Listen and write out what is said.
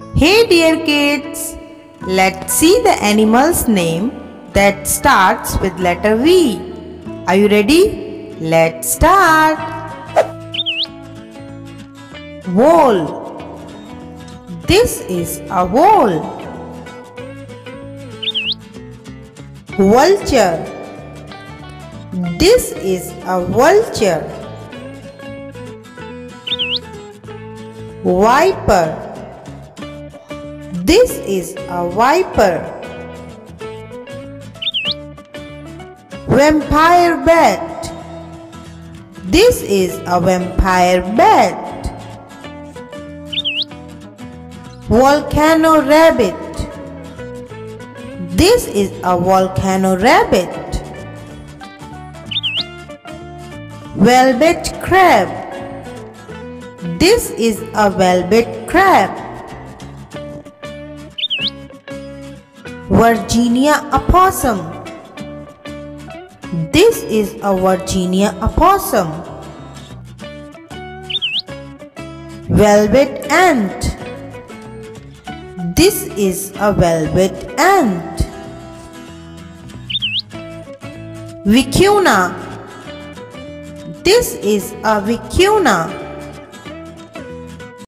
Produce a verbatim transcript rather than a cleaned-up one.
Hey dear kids, let's see the animal's name that starts with letter V. Are you ready? Let's start. Vole. This is a vole. Vulture. This is a vulture. Viper. This is a viper. Vampire bat. This is a vampire bat. Volcano rabbit. This is a volcano rabbit. Velvet crab. This is a velvet crab. Virginia opossum. This is a Virginia opossum. Velvet ant. This is a velvet ant. Vicuña. This is a vicuña.